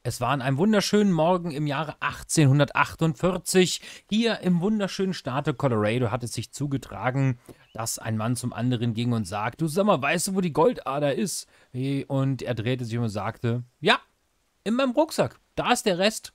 Es war an einem wunderschönen Morgen im Jahre 1848. Hier im wunderschönen Staate Colorado hat es sich zugetragen, dass ein Mann zum anderen ging und sagte, du sag mal, weißt du, wo die Goldader ist? Und er drehte sich um und sagte, ja, in meinem Rucksack, da ist der Rest.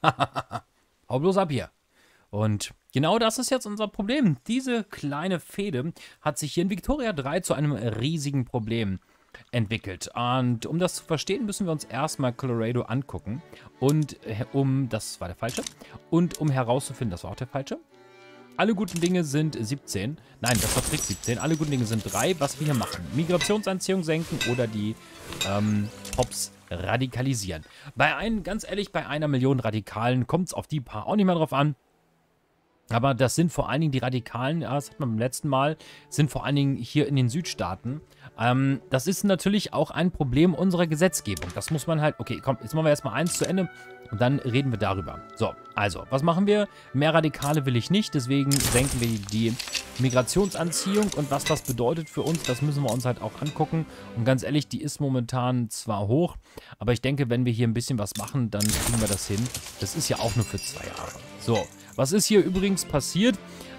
Hau bloß ab hier. Und genau das ist jetzt unser Problem. Diese kleine Fehde hat sich hier in Victoria 3 zu einem riesigen Problem entwickelt. Und um das zu verstehen, müssen wir uns erstmal Colorado angucken. Und das war der falsche. Und um herauszufinden, das war auch der falsche. Alle guten Dinge sind 17. Nein, das war Trick 17. Alle guten Dinge sind 3. Was wir hier machen. Migrationsanziehung senken oder die Hops radikalisieren. Ganz ehrlich, bei 1 Million Radikalen kommt es auf die paar auch nicht mehr drauf an. Aber das sind vor allen Dingen die Radikalen, ja, das hat man beim letzten Mal, sind vor allen Dingen hier in den Südstaaten. Das ist natürlich auch ein Problem unserer Gesetzgebung. Das muss man halt, okay, komm, jetzt machen wir erstmal eins zu Ende und dann reden wir darüber. So, also, was machen wir? Mehr Radikale will ich nicht, deswegen senken wir die Migrationsanziehung und was das bedeutet für uns, das müssen wir uns halt auch angucken. Und ganz ehrlich, die ist momentan zwar hoch, aber ich denke, wenn wir hier ein bisschen was machen, dann kriegen wir das hin. Das ist ja auch nur für 2 Jahre. So. Was ist hier übrigens passiert?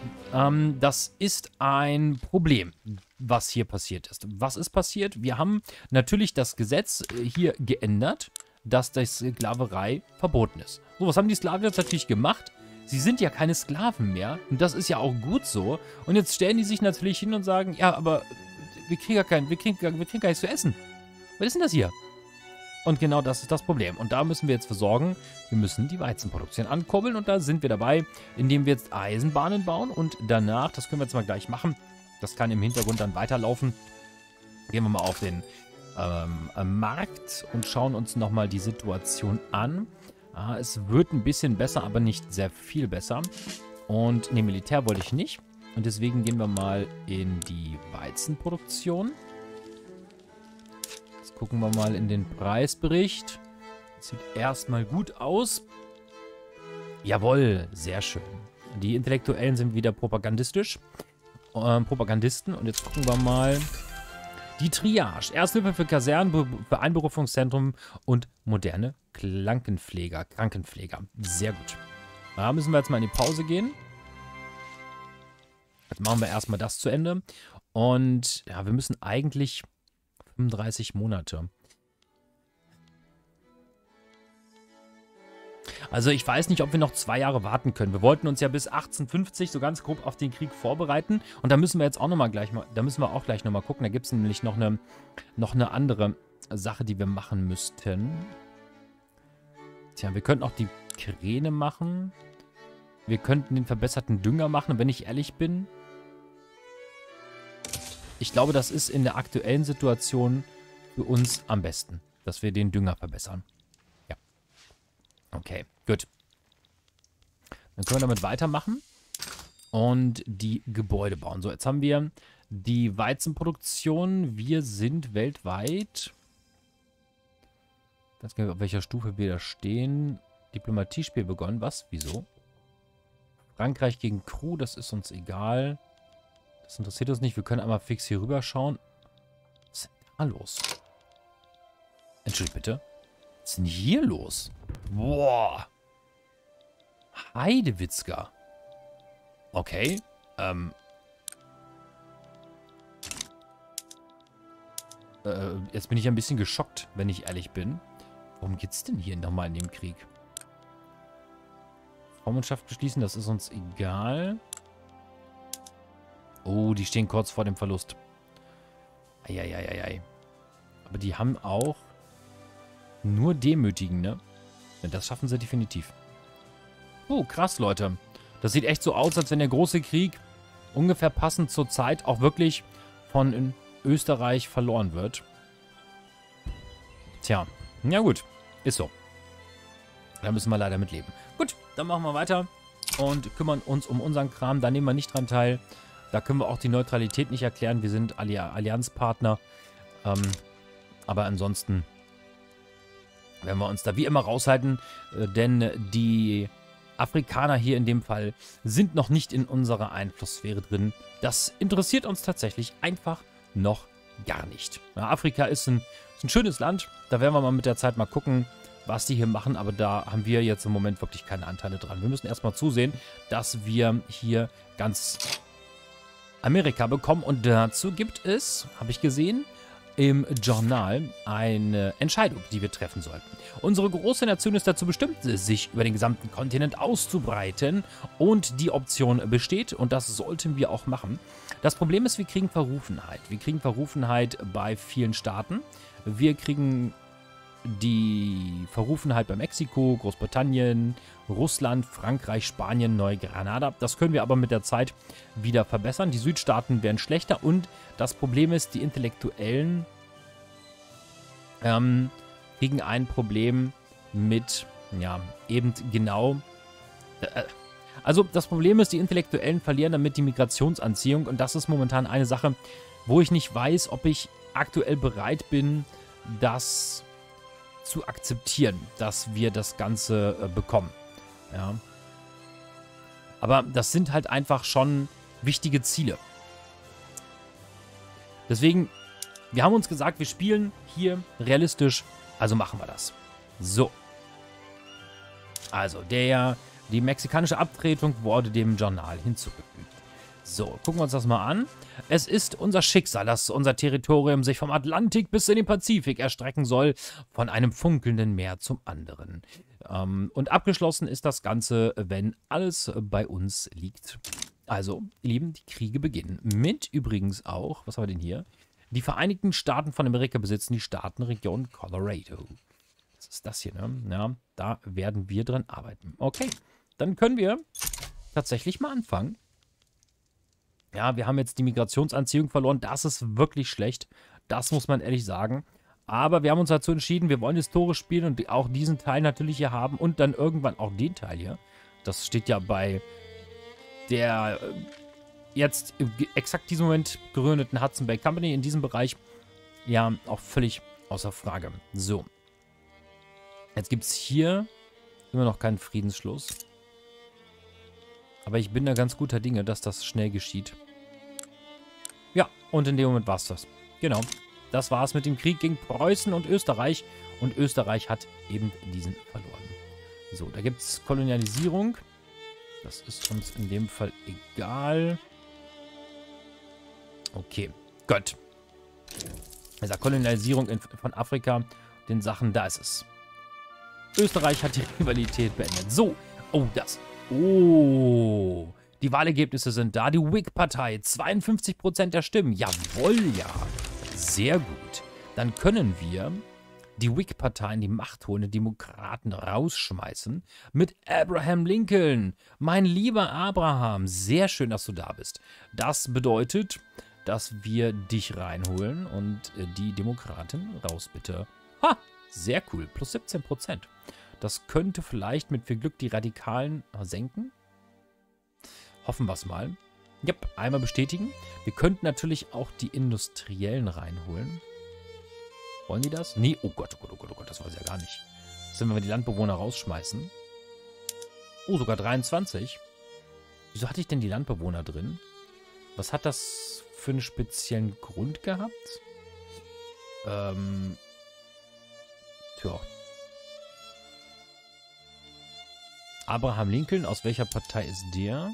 Das ist ein Problem, was hier passiert ist. Was ist passiert? Wir haben natürlich das Gesetz hier geändert, dass die Sklaverei verboten ist. So, was haben die Sklaven jetzt natürlich gemacht? Sie sind ja keine Sklaven mehr und das ist ja auch gut so. Und jetzt stellen die sich natürlich hin und sagen, ja, aber wir kriegen gar nichts zu essen. Was ist denn das hier? Und genau das ist das Problem. Und da müssen wir jetzt versorgen, wir müssen die Weizenproduktion ankurbeln. Und da sind wir dabei, indem wir jetzt Eisenbahnen bauen. Und danach, das können wir jetzt mal gleich machen, das kann im Hintergrund dann weiterlaufen. Gehen wir mal auf den Markt und schauen uns nochmal die Situation an. Es wird ein bisschen besser, aber nicht sehr viel besser. Und ne, Militär wollte ich nicht. Und deswegen gehen wir mal in die Weizenproduktion. Gucken wir mal in den Preisbericht. Sieht erstmal gut aus. Jawohl, sehr schön. Die Intellektuellen sind wieder propagandistisch. Propagandisten. Und jetzt gucken wir mal. Die Triage. Ersthilfe für Kasernen, für Einberufungszentrum und moderne Krankenpfleger. Sehr gut. Da müssen wir jetzt mal in die Pause gehen. Jetzt machen wir erstmal das zu Ende. Und ja, wir müssen eigentlich 35 Monate. Also ich weiß nicht, ob wir noch 2 Jahre warten können. Wir wollten uns ja bis 1850 so ganz grob auf den Krieg vorbereiten. Und da müssen wir jetzt auch nochmal gleich nochmal gucken. Da gibt es nämlich noch eine andere Sache, die wir machen müssten. Tja, wir könnten auch die Kräne machen. Wir könnten den verbesserten Dünger machen, wenn ich ehrlich bin. Ich glaube, das ist in der aktuellen Situation für uns am besten, dass wir den Dünger verbessern. Ja. Okay, gut. Dann können wir damit weitermachen und die Gebäude bauen. So, jetzt haben wir die Weizenproduktion. Wir sind weltweit... Ich weiß gar nicht, auf welcher Stufe wir da stehen. Diplomatiespiel begonnen. Was? Wieso? Frankreich gegen Crew, das ist uns egal. Das interessiert uns nicht. Wir können einmal fix hier rüber schauen. Was ist denn da los? Entschuldigung bitte. Was ist denn hier los? Boah. Heidewitzka. Okay. Jetzt bin ich ein bisschen geschockt, wenn ich ehrlich bin. Worum geht's denn hier nochmal in dem Krieg? Vormundschaft beschließen, das ist uns egal. Oh, die stehen kurz vor dem Verlust. Eieieiei. Aber die haben auch nur demütigen, ne? Ja, das schaffen sie definitiv. Oh, krass, Leute. Das sieht echt so aus, als wenn der große Krieg ungefähr passend zur Zeit auch wirklich von Österreich verloren wird. Tja, ja gut. Ist so. Da müssen wir leider mit leben. Gut, dann machen wir weiter und kümmern uns um unseren Kram. Da nehmen wir nicht dran teil. Da können wir auch die Neutralität nicht erklären. Wir sind Allianzpartner. Aber ansonsten werden wir uns da wie immer raushalten. Denn die Afrikaner hier in dem Fall sind noch nicht in unserer Einflusssphäre drin. Das interessiert uns tatsächlich einfach noch gar nicht. Ja, Afrika ist ein schönes Land. Da werden wir mal mit der Zeit mal gucken, was die hier machen, aber da haben wir jetzt im Moment wirklich keine Anteile dran. Wir müssen erstmal zusehen, dass wir hier ganz Amerika bekommen und dazu gibt es, habe ich gesehen, im Journal eine Entscheidung, die wir treffen sollten. Unsere große Nation ist dazu bestimmt, sich über den gesamten Kontinent auszubreiten und die Option besteht und das sollten wir auch machen. Das Problem ist, wir kriegen Verrufenheit. Wir kriegen Verrufenheit bei vielen Staaten. Wir kriegen die Verrufenheit bei Mexiko, Großbritannien, Russland, Frankreich, Spanien, Neuguinea. Das können wir aber mit der Zeit wieder verbessern. Die Südstaaten werden schlechter und das Problem ist, die Intellektuellen kriegen ein Problem mit, ja, eben genau. Also das Problem ist, die Intellektuellen verlieren damit die Migrationsanziehung und das ist momentan eine Sache, wo ich nicht weiß, ob ich aktuell bereit bin, das zu akzeptieren, dass wir das Ganze bekommen. Ja. Aber das sind halt einfach schon wichtige Ziele. Deswegen, wir haben uns gesagt, wir spielen hier realistisch, also machen wir das. So. Also, die mexikanische Abtretung wurde dem Journal hinzugefügt. So, gucken wir uns das mal an. Es ist unser Schicksal, dass unser Territorium sich vom Atlantik bis in den Pazifik erstrecken soll, von einem funkelnden Meer zum anderen. Und abgeschlossen ist das Ganze, wenn alles bei uns liegt. Also, ihr Lieben, die Kriege beginnen. Mit übrigens auch, was haben wir denn hier? Die Vereinigten Staaten von Amerika besitzen die Staatenregion Colorado. Was ist das hier, ne? Ja, da werden wir dran arbeiten. Okay, dann können wir tatsächlich mal anfangen. Ja, wir haben jetzt die Migrationsanziehung verloren. Das ist wirklich schlecht. Das muss man ehrlich sagen. Aber wir haben uns dazu entschieden, wir wollen historisch spielen und auch diesen Teil natürlich hier haben und dann irgendwann auch den Teil hier. Das steht ja bei der jetzt exakt diesem Moment gegründeten Hudson Bay Company in diesem Bereich ja auch völlig außer Frage. So. Jetzt gibt es hier immer noch keinen Friedensschluss. Aber ich bin da ganz guter Dinge, dass das schnell geschieht. Ja, und in dem Moment war es das. Genau. Das war es mit dem Krieg gegen Preußen und Österreich. Und Österreich hat eben diesen verloren. So, da gibt es Kolonialisierung. Das ist uns in dem Fall egal. Okay, gut. Also Kolonialisierung von Afrika, den Sachen, da ist es. Österreich hat die Rivalität beendet. So, oh, das. Oh, die Wahlergebnisse sind da. Die Whig-Partei, 52% der Stimmen. Jawohl, ja. Sehr gut. Dann können wir die Whig-Partei in die Macht holen, die Demokraten rausschmeißen mit Abraham Lincoln. Mein lieber Abraham, sehr schön, dass du da bist. Das bedeutet, dass wir dich reinholen und die Demokraten raus, bitte. Ha, sehr cool. Plus 17%. Das könnte vielleicht mit viel Glück die Radikalen senken. Hoffen wir es mal. Yep, einmal bestätigen. Wir könnten natürlich auch die Industriellen reinholen. Wollen die das? Nee, oh Gott, oh Gott, oh Gott, oh Gott, das weiß ich ja gar nicht. Was sind, wenn wir die Landbewohner rausschmeißen? Oh, sogar 23. Wieso hatte ich denn die Landbewohner drin? Was hat das für einen speziellen Grund gehabt? Tja. Abraham Lincoln, aus welcher Partei ist der?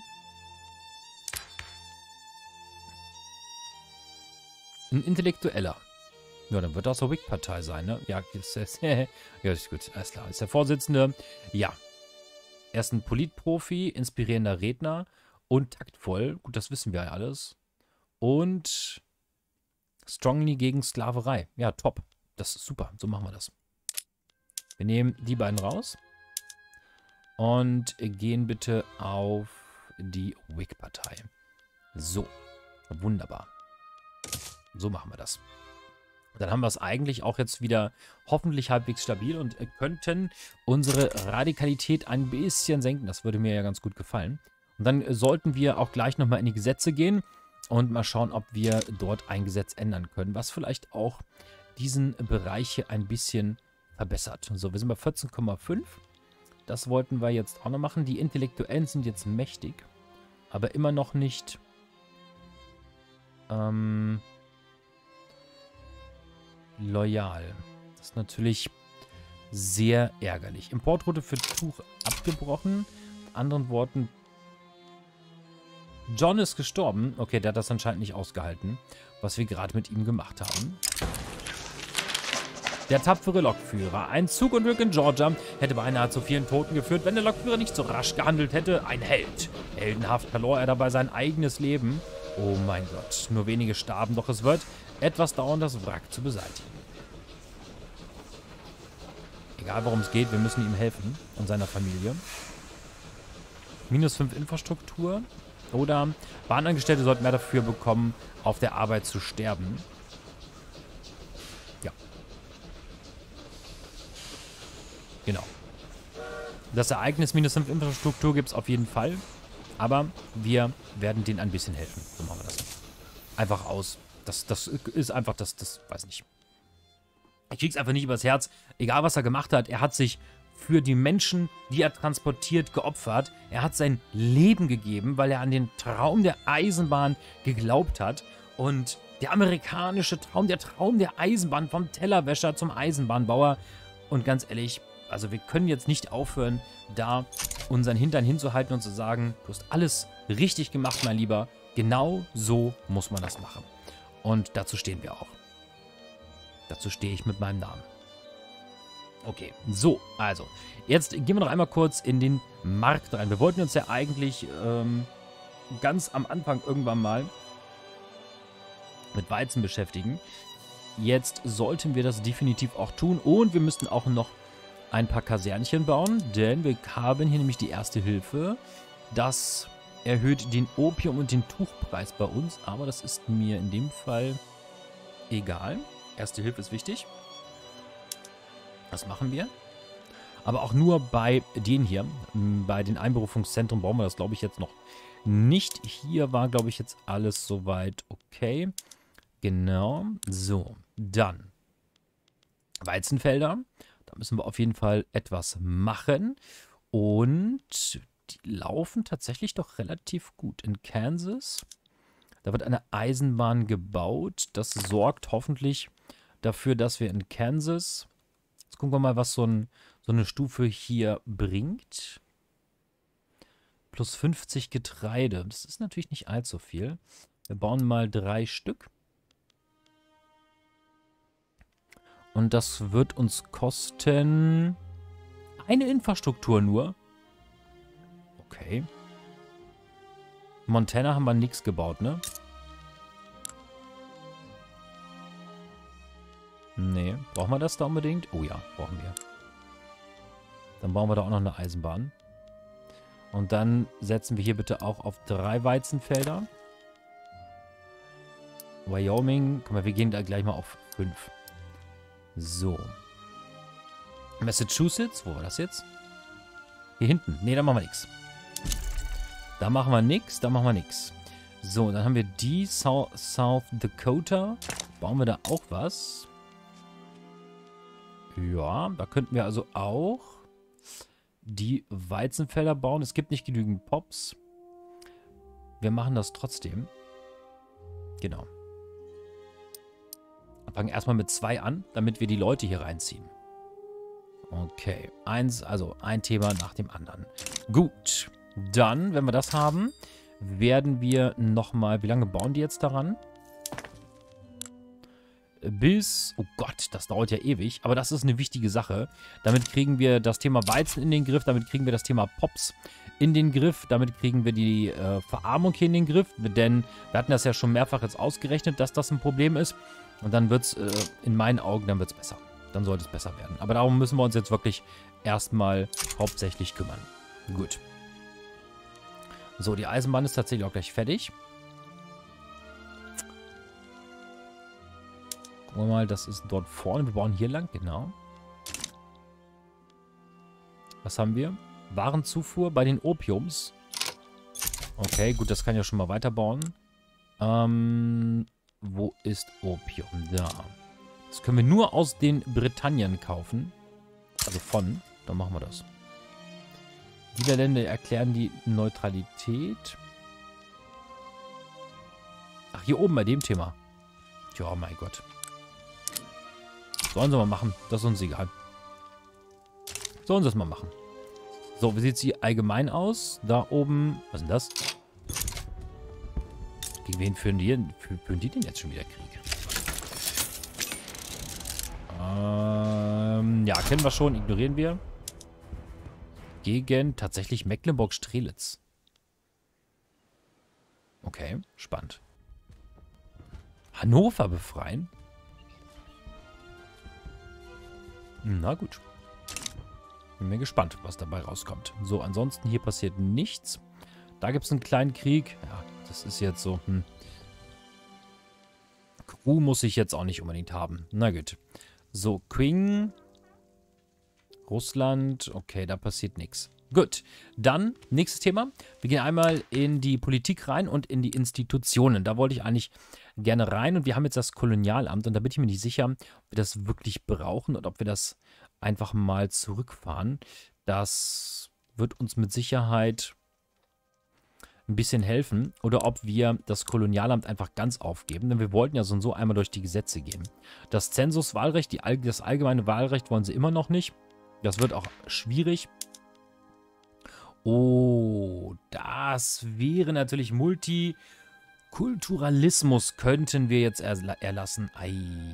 Ein Intellektueller. Ja, dann wird das der Whig-Partei sein, ne? Ja, ja, ist gut, alles klar. Ist der Vorsitzende. Ja. Er ist ein Politprofi, inspirierender Redner und taktvoll. Gut, das wissen wir ja alles. Und strongly gegen Sklaverei. Ja, top. Das ist super. So machen wir das. Wir nehmen die beiden raus. Und gehen bitte auf die Whig-Partei. So. Wunderbar. So machen wir das. Dann haben wir es eigentlich auch jetzt wieder hoffentlich halbwegs stabil und könnten unsere Radikalität ein bisschen senken. Das würde mir ja ganz gut gefallen. Und dann sollten wir auch gleich nochmal in die Gesetze gehen und mal schauen, ob wir dort ein Gesetz ändern können, was vielleicht auch diesen Bereich hier ein bisschen verbessert. So, wir sind bei 14,5. Das wollten wir jetzt auch noch machen. Die Intellektuellen sind jetzt mächtig, aber immer noch nicht loyal. Das ist natürlich sehr ärgerlich. Importroute für Tuch abgebrochen. Mit anderen Worten, John ist gestorben. Okay, der hat das anscheinend nicht ausgehalten, was wir gerade mit ihm gemacht haben. Der tapfere Lokführer. Ein Zugunglück in Georgia hätte beinahe zu vielen Toten geführt, wenn der Lokführer nicht so rasch gehandelt hätte. Ein Held. Heldenhaft verlor er dabei sein eigenes Leben. Oh mein Gott, nur wenige starben, doch es wird etwas dauern, das Wrack zu beseitigen. Egal, worum es geht, wir müssen ihm helfen und seiner Familie. -5 Infrastruktur. Oder Bahnangestellte sollten mehr dafür bekommen, auf der Arbeit zu sterben. Ja. Genau. Das Ereignis -5 Infrastruktur gibt es auf jeden Fall. Aber wir werden denen ein bisschen helfen. So machen wir das. Einfach aus. Das ist einfach das weiß nicht. Ich krieg's einfach nicht übers Herz. Egal, was er gemacht hat, er hat sich für die Menschen, die er transportiert, geopfert. Er hat sein Leben gegeben, weil er an den Traum der Eisenbahn geglaubt hat. Und der amerikanische Traum, der Traum der Eisenbahn, vom Tellerwäscher zum Eisenbahnbauer. Und ganz ehrlich, also wir können jetzt nicht aufhören, da unseren Hintern hinzuhalten und zu sagen, du hast alles richtig gemacht, mein Lieber. Genau so muss man das machen. Und dazu stehen wir auch. Dazu stehe ich mit meinem Namen. Okay, so, also, jetzt gehen wir noch einmal kurz in den Markt rein. Wir wollten uns ja eigentlich ganz am Anfang irgendwann mal mit Weizen beschäftigen. Jetzt sollten wir das definitiv auch tun und wir müssten auch noch ein paar Kasernchen bauen, denn wir haben hier nämlich die Erste Hilfe. Das erhöht den Opium- und den Tuchpreis bei uns, aber das ist mir in dem Fall egal. Erste Hilfe ist wichtig. Das machen wir. Aber auch nur bei denen hier. Bei den Einberufungszentren brauchen wir das, glaube ich, jetzt noch nicht. Hier war, glaube ich, jetzt alles soweit okay. Genau. So, dann Weizenfelder. Da müssen wir auf jeden Fall etwas machen. Und die laufen tatsächlich doch relativ gut. In Kansas, da wird eine Eisenbahn gebaut. Das sorgt hoffentlich dafür, dass wir in Kansas... Jetzt gucken wir mal, was so eine Stufe hier bringt. Plus 50 Getreide. Das ist natürlich nicht allzu viel. Wir bauen mal 3 Stück. Und das wird uns kosten... eine Infrastruktur nur. Okay. Montana haben wir nichts gebaut, ne? Nee, brauchen wir das da unbedingt? Oh ja, brauchen wir. Dann bauen wir da auch noch eine Eisenbahn. Und dann setzen wir hier bitte auch auf 3 Weizenfelder. Wyoming, guck mal, wir gehen da gleich mal auf 5. So. Massachusetts, wo war das jetzt? Hier hinten. Nee, da machen wir nichts. Da machen wir nichts, da machen wir nichts. So, dann haben wir die South Dakota. Bauen wir da auch was? Ja, da könnten wir also auch die Weizenfelder bauen. Es gibt nicht genügend Pops. Wir machen das trotzdem. Genau. Wir fangen erstmal mit 2 an, damit wir die Leute hier reinziehen. Okay, also ein Thema nach dem anderen. Gut, dann, wenn wir das haben, werden wir nochmal, wie lange bauen die jetzt daran? Bis, oh Gott, das dauert ja ewig, aber das ist eine wichtige Sache. Damit kriegen wir das Thema Weizen in den Griff, damit kriegen wir das Thema Pops in den Griff, damit kriegen wir die Verarmung hier in den Griff, denn wir hatten das ja schon mehrfach jetzt ausgerechnet, dass das ein Problem ist. Und dann wird es, in meinen Augen, dann wird es besser. Dann sollte es besser werden. Aber darum müssen wir uns jetzt wirklich erstmal hauptsächlich kümmern. Gut. So, die Eisenbahn ist tatsächlich auch gleich fertig. Gucken wir mal, das ist dort vorne. Wir bauen hier lang, genau. Was haben wir? Warenzufuhr bei den Opiums. Okay, gut, das kann ja schon mal weiterbauen. Wo ist Opium? Da. Das können wir nur aus den Britannien kaufen. Also von. Dann machen wir das. Die Länder erklären die Neutralität. Ach, hier oben bei dem Thema. Ja, mein Gott. Sollen sie mal machen. Das ist uns egal. Sollen sie es mal machen. So, wie sieht sie allgemein aus? Da oben, was ist denn das? Gegen wen führen die denn jetzt schon wieder Krieg? Ja, kennen wir schon, ignorieren wir. Gegen tatsächlich Mecklenburg-Strelitz. Okay, spannend. Hannover befreien? Na gut. Bin mir gespannt, was dabei rauskommt. So, ansonsten hier passiert nichts. Da gibt es einen kleinen Krieg. Ja, das ist jetzt so. Crew muss ich jetzt auch nicht unbedingt haben. Na gut. So, Qing. Russland. Okay, da passiert nichts. Gut, dann nächstes Thema. Wir gehen einmal in die Politik rein und in die Institutionen. Da wollte ich eigentlich gerne rein und wir haben jetzt das Kolonialamt und da bin ich mir nicht sicher, ob wir das wirklich brauchen und ob wir das einfach mal zurückfahren. Das wird uns mit Sicherheit ein bisschen helfen oder ob wir das Kolonialamt einfach ganz aufgeben, denn wir wollten ja so und so einmal durch die Gesetze gehen. Das Zensuswahlrecht, das allgemeine Wahlrecht wollen sie immer noch nicht. Das wird auch schwierig. Oh, das wäre natürlich Multikulturalismus könnten wir jetzt erlassen. Ei.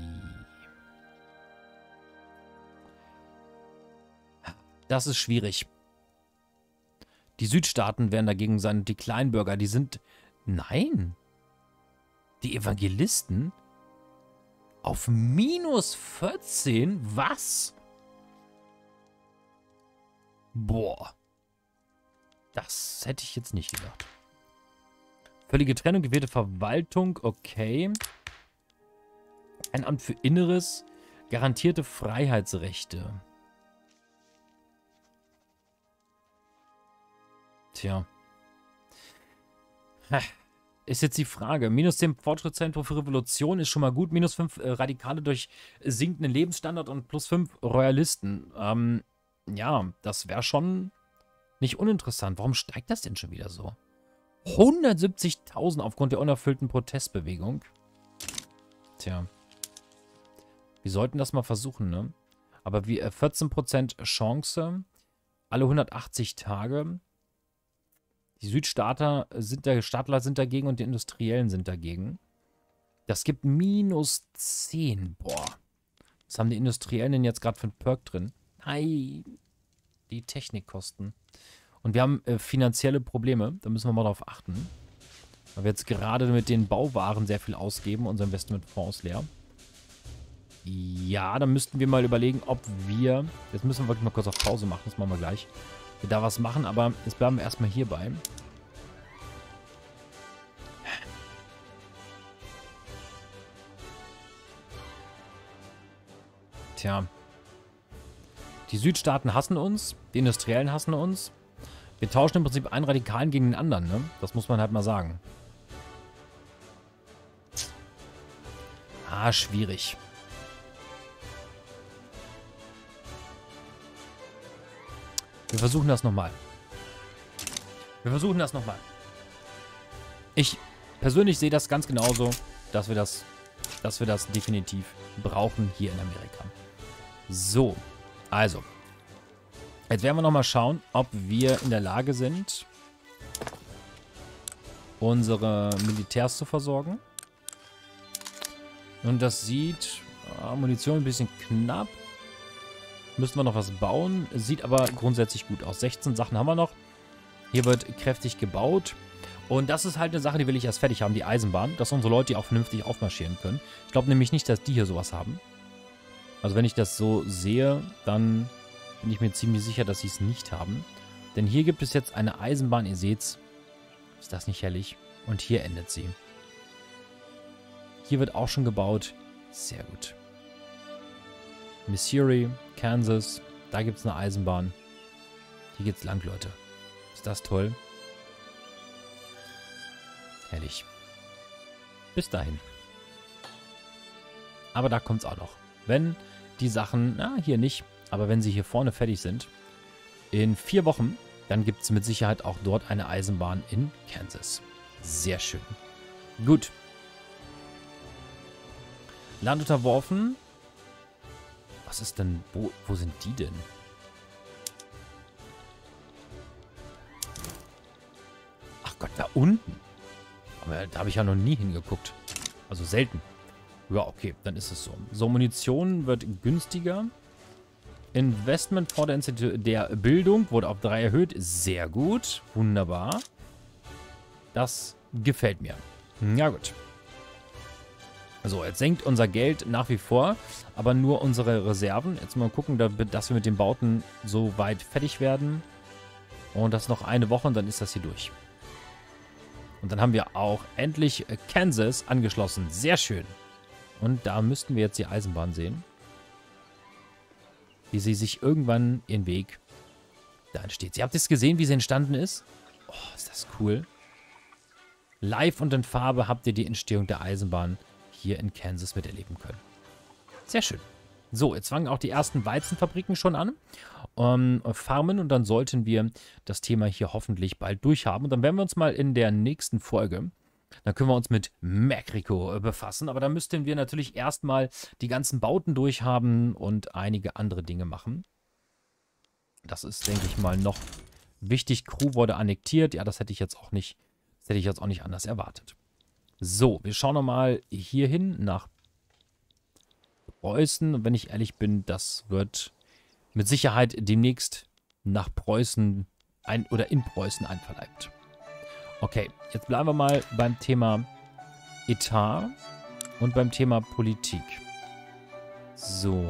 Das ist schwierig. Die Südstaaten werden dagegen sein und die Kleinbürger, die sind... Nein. Die Evangelisten auf -14? Was? Boah. Das hätte ich jetzt nicht gedacht. Völlige Trennung, gewählte Verwaltung, okay. Ein Amt für Inneres, garantierte Freiheitsrechte. Tja. Ist jetzt die Frage. -10 Fortschrittstempo für Revolution ist schon mal gut. -5 Radikale durch sinkenden Lebensstandard und +5 Royalisten. Ja, das wäre schon nicht uninteressant. Warum steigt das denn schon wieder so? 170.000 aufgrund der unerfüllten Protestbewegung. Tja. Wir sollten das mal versuchen, ne? Aber wie 14% Chance. Alle 180 Tage. Die Südstaater sind dagegen und die Industriellen sind dagegen. Das gibt -10. Boah. Was haben die Industriellen denn jetzt gerade für einen Perk drin? Nein. Die Technikkosten. Und wir haben finanzielle Probleme. Da müssen wir mal drauf achten. Weil wir jetzt gerade mit den Bauwaren sehr viel ausgeben. Unser Investmentfonds ist leer. Ja, dann müssten wir mal überlegen, ob wir... Jetzt müssen wir wirklich mal kurz auf Pause machen. Das machen wir gleich. Wir da was machen, aber jetzt bleiben wir erstmal hierbei. Tja. Die Südstaaten hassen uns, die Industriellen hassen uns. Wir tauschen im Prinzip einen Radikalen gegen den anderen, ne? Das muss man halt mal sagen. Ah, schwierig. Wir versuchen das nochmal. Ich persönlich sehe das ganz genauso, dass wir das definitiv brauchen hier in Amerika. So, also. Jetzt werden wir nochmal schauen, ob wir in der Lage sind, unsere Militärs zu versorgen. Und das sieht, Munition ein bisschen knapp. Müssen wir noch was bauen. Sieht aber grundsätzlich gut aus. 16 Sachen haben wir noch. Hier wird kräftig gebaut. Und das ist halt eine Sache, die will ich erst fertig haben, die Eisenbahn. Dass unsere Leute auch vernünftig aufmarschieren können. Ich glaube nämlich nicht, dass die hier sowas haben. Also wenn ich das so sehe, dann bin ich mir ziemlich sicher, dass sie es nicht haben. Denn hier gibt es jetzt eine Eisenbahn, ihr seht's. Ist das nicht herrlich? Und hier endet sie. Hier wird auch schon gebaut. Sehr gut. Missouri, Kansas, da gibt es eine Eisenbahn. Hier geht's lang, Leute. Ist das toll? Herrlich. Bis dahin. Aber da kommt's auch noch. Wenn die Sachen, na, hier nicht, aber wenn sie hier vorne fertig sind, in 4 Wochen, dann gibt es mit Sicherheit auch dort eine Eisenbahn in Kansas. Sehr schön. Gut. Land unterworfen. Was ist denn, wo sind die denn? Gott, da unten. Aber da habe ich ja noch nie hingeguckt. Also selten. Ja, okay, dann ist es so. So, Munition wird günstiger. Investment vor der Institut der Bildung wurde auf 3 erhöht. Sehr gut. Wunderbar. Das gefällt mir. Ja, gut. So, jetzt senkt unser Geld nach wie vor, aber nur unsere Reserven. Jetzt mal gucken, dass wir mit den Bauten so weit fertig werden. Und das noch eine Woche und dann ist das hier durch. Und dann haben wir auch endlich Kansas angeschlossen. Sehr schön. Und da müssten wir jetzt die Eisenbahn sehen. Wie sie sich irgendwann ihren Weg da entsteht. Ihr habt es gesehen, wie sie entstanden ist? Oh, ist das cool. Live und in Farbe habt ihr die Entstehung der Eisenbahn hier in Kansas miterleben können. Sehr schön. So, jetzt fangen auch die ersten Weizenfabriken schon an. Farmen und dann sollten wir das Thema hier hoffentlich bald durchhaben. Und dann werden wir uns mal in der nächsten Folge, dann können wir uns mit Mexiko befassen. Aber da müssten wir natürlich erstmal die ganzen Bauten durchhaben und einige andere Dinge machen. Das ist, denke ich mal, noch wichtig. Crew wurde annektiert. Ja, das hätte ich jetzt auch nicht anders erwartet. So, wir schauen nochmal hier hin nach Preußen. Und wenn ich ehrlich bin, das wird mit Sicherheit demnächst nach Preußen in Preußen einverleibt. Okay, jetzt bleiben wir mal beim Thema Etat und beim Thema Politik. So.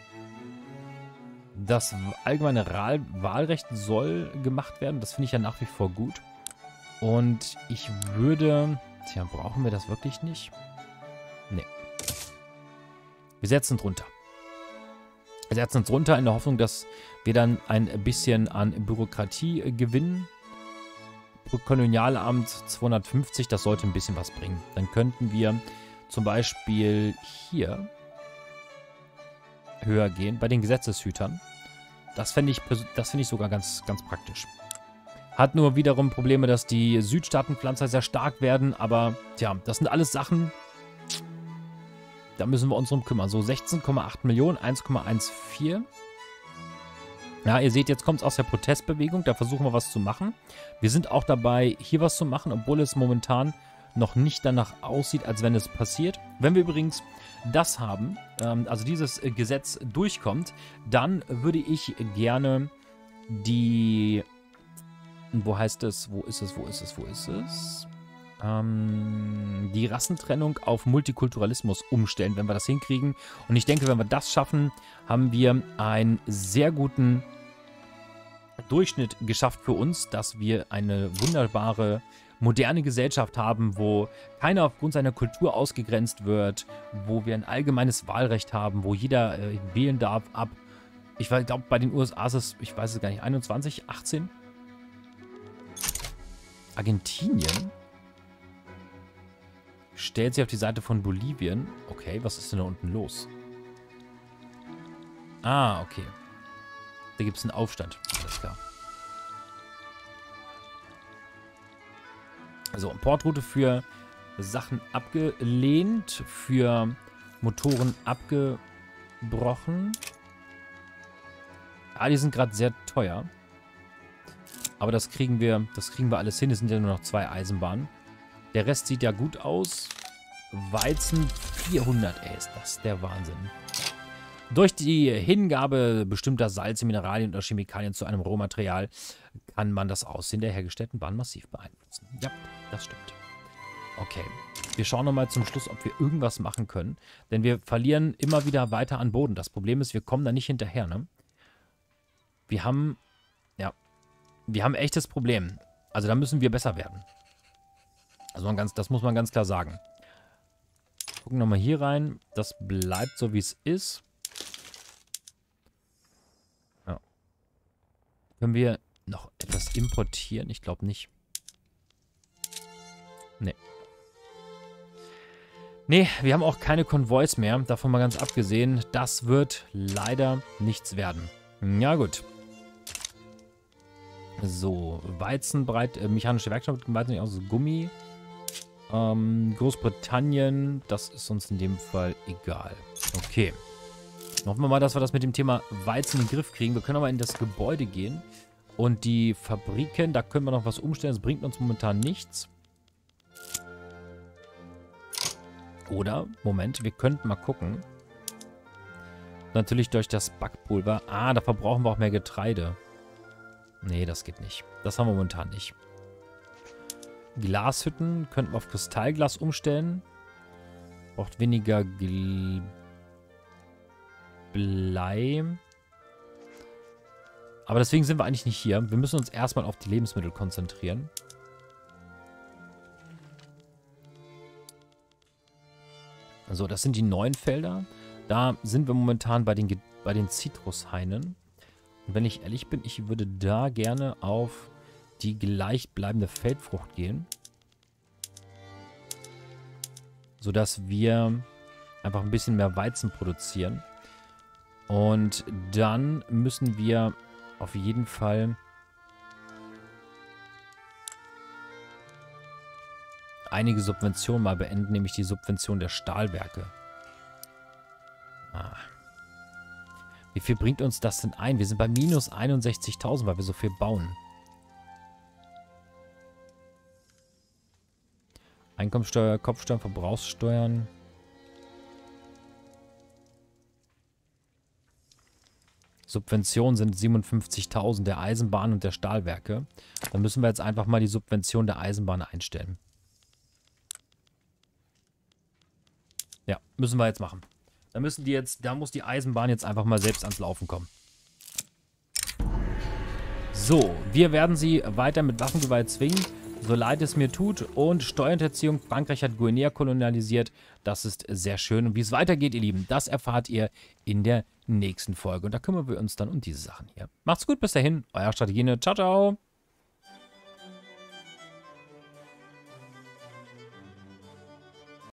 Das allgemeine Wahlrecht soll gemacht werden. Das finde ich ja nach wie vor gut. Und ich würde... Tja, brauchen wir das wirklich nicht? Nee. Wir setzen drunter. Wir setzen uns runter in der Hoffnung, dass wir dann ein bisschen an Bürokratie gewinnen. Kolonialamt 250, das sollte ein bisschen was bringen. Dann könnten wir zum Beispiel hier höher gehen, bei den Gesetzeshütern. Das fände ich sogar ganz, ganz praktisch. Hat nur wiederum Probleme, dass die Südstaatenpflanzer sehr stark werden, aber tja, das sind alles Sachen, da müssen wir uns drum kümmern. So 16,8 Millionen, 1,14. Ja, ihr seht, jetzt kommt es aus der Protestbewegung, da versuchen wir was zu machen. Wir sind auch dabei, hier was zu machen, obwohl es momentan noch nicht danach aussieht, als wenn es passiert. Wenn wir übrigens das haben, also dieses Gesetz durchkommt, dann würde ich gerne die... Wo heißt es? Wo ist es? Die Rassentrennung auf Multikulturalismus umstellen, wenn wir das hinkriegen. Und ich denke, wenn wir das schaffen, haben wir einen sehr guten Durchschnitt geschafft für uns, dass wir eine wunderbare, moderne Gesellschaft haben, wo keiner aufgrund seiner Kultur ausgegrenzt wird, wo wir ein allgemeines Wahlrecht haben, wo jeder wählen darf ab, ich glaube, bei den USA ist es, ich weiß es gar nicht, 21, 18? Argentinien stellt sich auf die Seite von Bolivien. Okay, was ist denn da unten los? Ah, okay. Da gibt es einen Aufstand. Alles klar. Also, Importroute für Sachen abgelehnt, für Motoren abgebrochen. Ah, die sind gerade sehr teuer. Aber das kriegen wir alles hin. Es sind ja nur noch 2 Eisenbahnen. Der Rest sieht ja gut aus. Weizen 400, ey, ist das der Wahnsinn. Durch die Hingabe bestimmter Salze, Mineralien oder Chemikalien zu einem Rohmaterial kann man das Aussehen der hergestellten Bahn massiv beeinflussen. Ja, das stimmt. Okay, wir schauen nochmal zum Schluss, ob wir irgendwas machen können. Denn wir verlieren immer wieder weiter an Boden. Das Problem ist, wir kommen da nicht hinterher, ne? Wir haben ein echtes Problem. Also da müssen wir besser werden. Also das muss man ganz klar sagen. Gucken nochmal hier rein. Das bleibt so, wie es ist. Ja. Können wir noch etwas importieren? Ich glaube nicht. Nee. Nee, wir haben auch keine Konvois mehr. Davon mal ganz abgesehen. Das wird leider nichts werden. Ja, gut. So, Weizenbreit, mechanische Werkstatt mit Weizen aus Gummi. Großbritannien, das ist uns in dem Fall egal. Okay. Hoffen wir mal, dass wir das mit dem Thema Weizen in den Griff kriegen. Wir können aber in das Gebäude gehen. Und die Fabriken, da können wir noch was umstellen. Das bringt uns momentan nichts. Oder, Moment, wir könnten mal gucken. Natürlich durch das Backpulver. Ah, da verbrauchen wir auch mehr Getreide. Nee, das geht nicht. Das haben wir momentan nicht. Glashütten könnten wir auf Kristallglas umstellen. Braucht weniger Blei. Aber deswegen sind wir eigentlich nicht hier. Wir müssen uns erstmal auf die Lebensmittel konzentrieren. So, das sind die neuen Felder. Da sind wir momentan bei den Zitrushainen. Und wenn ich ehrlich bin, ich würde da gerne auf die gleichbleibende Feldfrucht gehen. Sodass wir einfach ein bisschen mehr Weizen produzieren. Und dann müssen wir auf jeden Fall einige Subventionen mal beenden, nämlich die Subvention der Stahlwerke. Ah. Wie viel bringt uns das denn ein? Wir sind bei minus 61.000, weil wir so viel bauen. Einkommensteuer, Kopfsteuern, Verbrauchssteuern. Subventionen sind 57.000 der Eisenbahn und der Stahlwerke. Dann müssen wir jetzt einfach mal die Subvention der Eisenbahn einstellen. Ja, müssen wir jetzt machen. Da muss die Eisenbahn jetzt einfach mal selbst ans Laufen kommen. So, wir werden sie weiter mit Waffengewalt zwingen, so leid es mir tut. Und Steuerhinterziehung, Frankreich hat Guinea kolonialisiert. Das ist sehr schön. Und wie es weitergeht, ihr Lieben, das erfahrt ihr in der nächsten Folge. Und da kümmern wir uns dann um diese Sachen hier. Macht's gut, bis dahin, euer Strategiene. Ciao, ciao.